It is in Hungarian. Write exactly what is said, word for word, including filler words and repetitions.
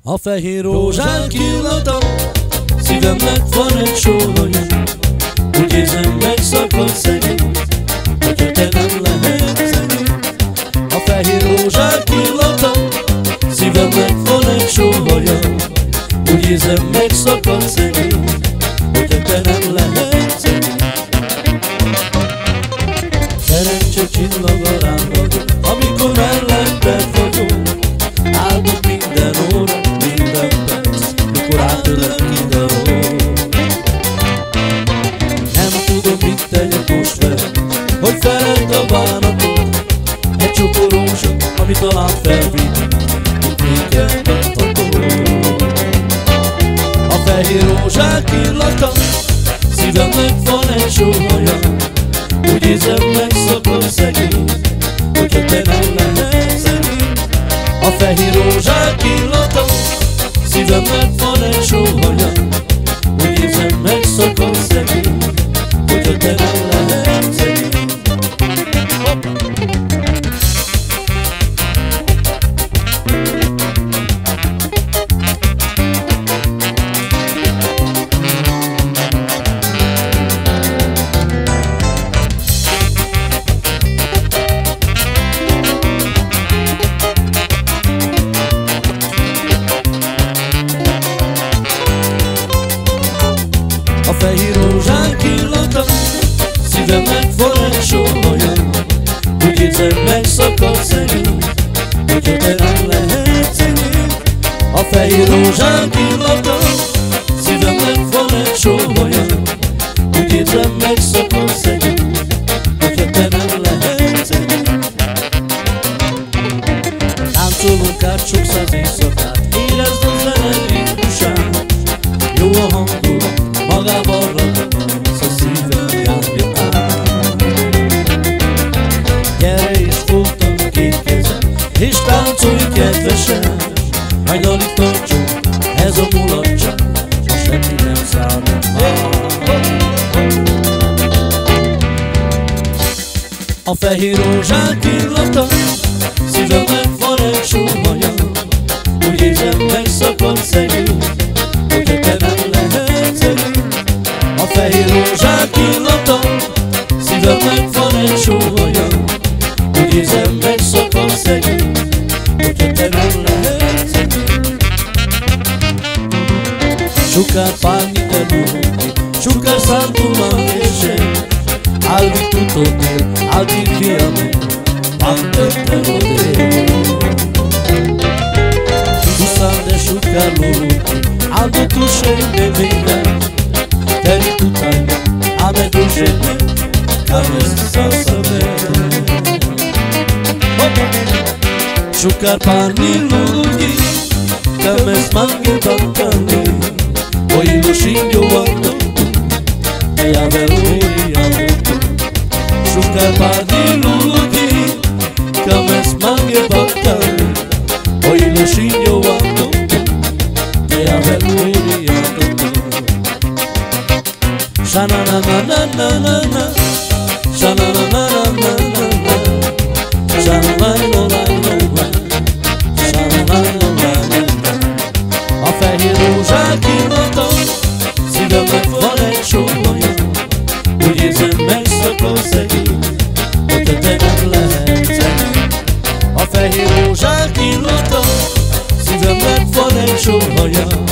A fehér rózsák illata, szívemnek van egy sóhaja. Úgy érzem, megszakad szegény, hogyha te nem lehetsz szegény. A fehér rózsák illata, szívemnek van egy sóhaja. Úgy érzem, megszakad szegény, hogyha te nem lehetsz szegény. Szerencse csillaga rám vagyok, amikor melletted vagyok. Áldott minden óra, minden perc, mikor átölök mindenhol. Nem tudom, mit tegyek most veled, hogy feledd a bánatot. Egy csokor rózsa, ami talán felvitt, itt minket adható. A fehér rózsák illata, szívemnek van egy sóhaja. Úgy érzem, megszakad szegény, hogyha te nem lehetsz szegény. A fehér rózsák illata, szívemnek van egy sóhaja. Úgy érzem, megszakad szegény, hogyha te nem lehetsz szegény. A fehér rózsák illata, szívemnek van egy sóhaja. Úgy érzem, megszakad szegény, hogyha te nem lehetsz szegény. A fehér rózsák illata, szívemnek van egy sóhaja. Úgy érzem, megszakad szegény, hogyha te nem lehetsz szegény. Táncolunk át sok száz éjszakát, érezd a zene ritmusát. Jó a hangulat, magával ragadsz, a szívem járja át. Gyere és fogtam két kezem, és táncolj kedvesen. Hajnalig tartson ez a mulatság, semmi nem számít már. A fehér rózsák illata, szívemnek van egy sóhaja. Úgy érzem, megszakad szegény, hogyha te nem lehetsz szegény. A fehér rózsák illata, szívemnek van egy sóhaja. Úgy érzem, megszakad szegény, hogyha te nem lehetsz szegény. Šukar pagnite ruke, šukar santuma ješe, albi tutote, albi kijame, pamtete vode. Usande šukar luke, albo tuše ne vina. Teri tutaj, a me družene, kame sa sebe. Šukar parni ljudi, kame smange bankani. Oi lo shinjovando, e a veruia. Šukar parni ljudi, kame smange bankani. Oi lo shinjovando, e a veruia. Shana na na na na na na, shana na na na na na, shana na na na na, shana na na na na. A fehér rózsák illata, szívemnek van egy sóhaja. Úgy érzem, megszakad szegény, hogyha te nem lehetsz szegény. A fehér rózsák illata, szívemnek van egy sóhaja.